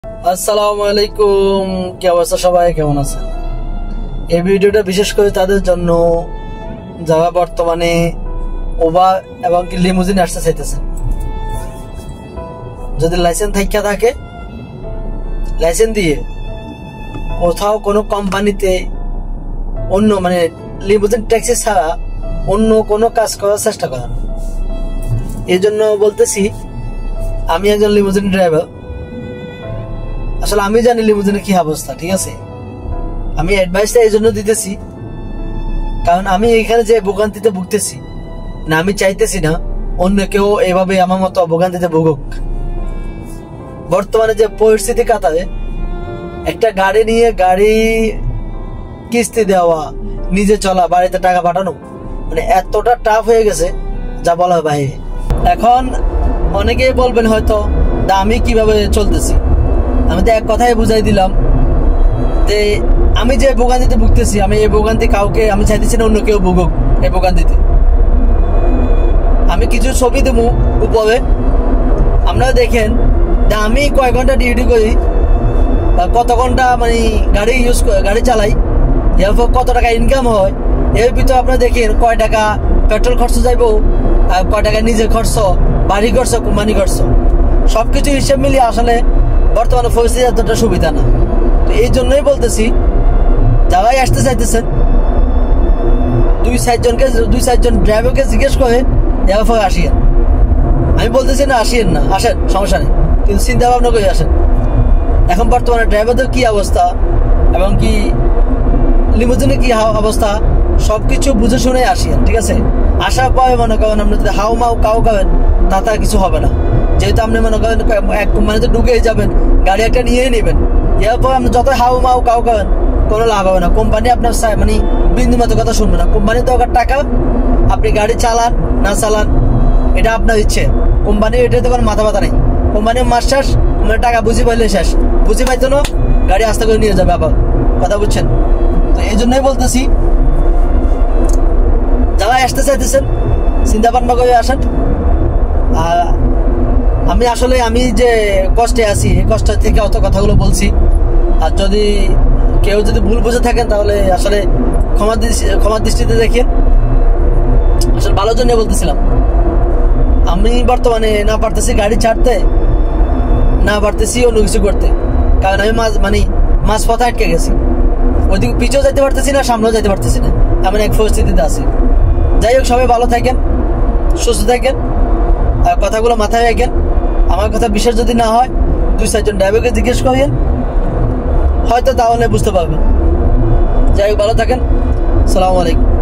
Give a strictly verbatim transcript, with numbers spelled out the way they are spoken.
আসসালামু আলাইকুম, কি অবস্থা? সবাই কেমন আছেন? এই ভিডিওটা বিশেষ করে তাদের জন্য যারা বর্তমানে ওভার এবং কি লিমুজিন আসতে চাইতেছেন। যদি লাইসেন্স থাকিয়া থাকে, লাইসেন্স দিয়ে কোথাও কোনো কোম্পানিতে অন্য মানে লিমুজিন ট্যাক্সি ছাড়া অন্য কোনো কাজ করার চেষ্টা করেন। এই জন্য বলতেছি, আমি একজন লিমুজিন ড্রাইভার। আসলে আমি জানি লিমুজিনের কি অবস্থা, ঠিক আছে? আমি অ্যাডভাইসটা এই জন্য দিতেছি কারণ আমি এখানে যে ভোগান্তিতে ভুগতেছি না, আমি চাইতেছি না অন্য কেউ এভাবে আমার মতো ভোগান্তিতে ভুগুক। বর্তমানে যে পরিস্থিতি কাতারে, একটা গাড়ি নিয়ে গাড়ি কিস্তি দেওয়া, নিজে চলা, বাড়িতে টাকা পাঠানো মানে এতটা টাফ হয়ে গেছে যা বলার বাইরে। এখন অনেকেই বলবেন হয়তো আমি কিভাবে চলতেছি। আমি তো এক কথাই বুঝাই দিলাম যে আমি যে ভোগান্তিতে ভুগতেছি, আমি এই ভোগান্তি কাউকে আমি চাইতেছি না অন্য কেউ ভুগুক এই ভোগান্তিতে। আমি কিছু ছবি দেবো উপরে, আপনারা দেখেন যে আমি কয় ঘন্টা ডিউটি করি বা কত ঘন্টা মানে গাড়ি ইউজ গাড়ি চালাই, এরপর কত টাকা ইনকাম হয়। এর ভিতরে আপনারা দেখেন কয় টাকা পেট্রোল খরচ যাইব, আর কয় টাকা নিজের খরচ, বাড়ি খরচ, কোম্পানি খরচ, সবকিছু হিসেব মিলিয়ে আসলে বর্তমানে পরিস্থিতি এতটা সুবিধা না। তো এই জন্যই বলতেছি, যারাই আসতে চাইতেছেন দুই চারজনকে দুই চারজন ড্রাইভারকে জিজ্ঞেস করে এরপর আসিয়েন। আমি বলতেছি না আসিয়েন না, আসেন, সমস্যা নেই, কিন্তু চিন্তা ভাবনা করে আসেন। এখন বর্তমানে ড্রাইভারদের কি অবস্থা এবং কি লিমুজিনের কি অবস্থা সবকিছু বুঝে শুনে আসিয়েন, ঠিক আছে? আসার পরে মনে করেন আপনি যদি হাউ মাউ কাউ করেন তাতে আর কিছু হবে না। যেহেতু আপনি মনে করেন এক কোম্পানিতে ঢুকেই যাবেন, গাড়ি একটা নিয়েই নেবেন, এরপর আপনি যত হাউ মাউ কাউ করেন কোনো লাভ হবে না। কোম্পানি আপনার মানে বিন্দু মতো কথা শুনবে না। কোম্পানি তো টাকা, আপনি গাড়ি চালান না চালান এটা আপনার ইচ্ছে। কোম্পানির এটাতে কোনো মাথা ব্যথা নেই। কোম্পানির মাস শেষ, মানে টাকা বুঝি পাইলে শেষ, বুঝি পাইতো না গাড়ি আস্তে করে নিয়ে যাবে আবার। কথা বুঝছেন? তো এই জন্যই বলতেছি, যারা আসতে চাইতেছেন চিন্তা ভাবনা করে আসেন। আর আমি আসলে আমি যে কষ্টে আছি এই কষ্ট থেকে অত কথাগুলো বলছি। আর যদি কেউ যদি ভুল বুঝে থাকেন তাহলে আসলে ক্ষমা ক্ষমার দৃষ্টিতে দেখেন। আসলে ভালোর জন্য বলতেছিলাম। আমি বর্তমানে না পারতেছি গাড়ি ছাড়তে, না পারতেছি অন্য কিছু করতে, কারণ আমি মাঝ মানে মাঝ পথে আটকে গেছি। ওইদিকে পিছেও যাইতে পারতেছি না, সামনেও যাইতে পারতেছি না, এমন এক পরিস্থিতিতে আছি। যাই হোক, সবাই ভালো থাকেন, সুস্থ থাকেন, আর কথাগুলো মাথায় রাখেন। আমার কথা বিশ্বাস যদি না হয় দুই চারজন ড্রাইভারকে জিজ্ঞেস করেন, হয়তো তাহলে বুঝতে পারবেন। যাই হোক, ভালো থাকেন। আসসালামু আলাইকুম।